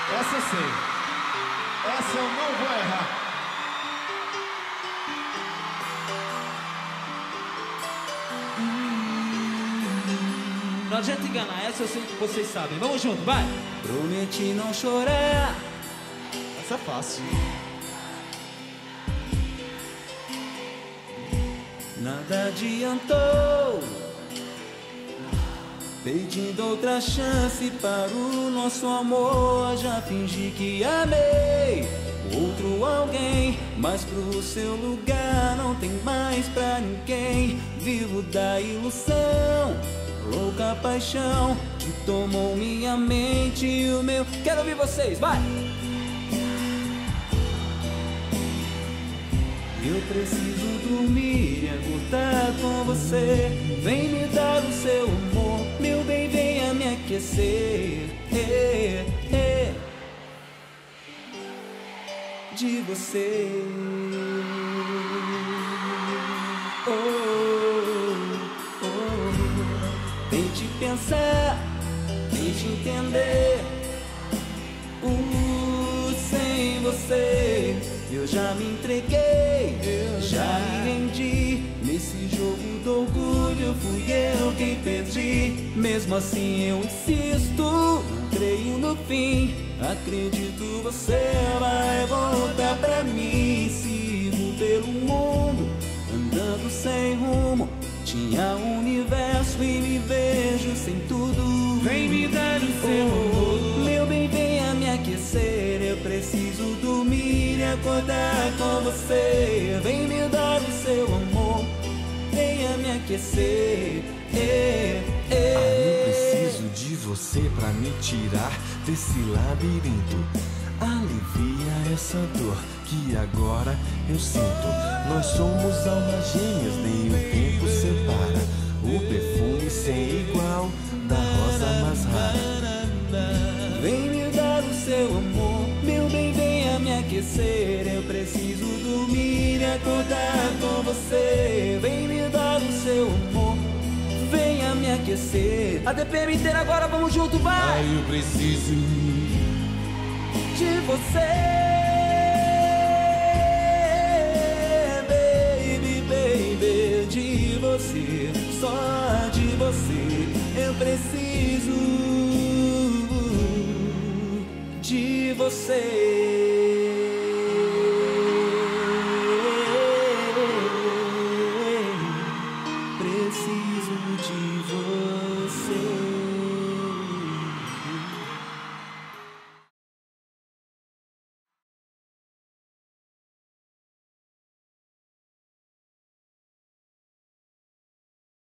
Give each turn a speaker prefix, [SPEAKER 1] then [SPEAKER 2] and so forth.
[SPEAKER 1] Essa eu sei. Essa eu não vou errar.
[SPEAKER 2] Não adianta enganar, essa eu sei que vocês sabem. Vamos junto, vai! Prometi não chorar.
[SPEAKER 1] Essa é fácil.
[SPEAKER 2] Nada adiantou, pedindo outra chance para o nosso amor. Já fingi que amei outro alguém, mas pro seu lugar não tem mais pra ninguém. Vivo da ilusão, louca paixão que tomou minha mente e o meu. Quero ouvir vocês, vai! Eu preciso dormir e acordar com você. Vem me dar o seu amor, meu bem, venha me aquecer. De você. Tente pensar, tente entender. Sem você eu já me entreguei, já me rendi. Nesse jogo do orgulho fui eu quem perdi. Mesmo assim eu insisto, não creio no fim. Acredito você vai voltar pra mim. Sigo pelo mundo, andando sem rumo. Tinha um universo e me vejo sem tudo. Vem me dar o seu amor, meu bem, venha me aquecer. Eu preciso dormir e acordar com você. Vem me dar o seu amor, venha me aquecer.
[SPEAKER 3] Eu preciso de você pra me tirar desse labirinto. Alivia essa dor que agora eu sinto. Nós somos almas gêmeas, nem o tempo separa. O perfume sem igual da rosa mais rara.
[SPEAKER 2] Vem me dar o seu amor, meu bem, venha me aquecer. Eu preciso dormir e acordar com você. Vem me dar o seu amor, venha me aquecer. A DPM inteira agora, vamos junto, vai!
[SPEAKER 3] Eu preciso
[SPEAKER 2] de você, baby, baby, de você, só de você. Eu preciso de você.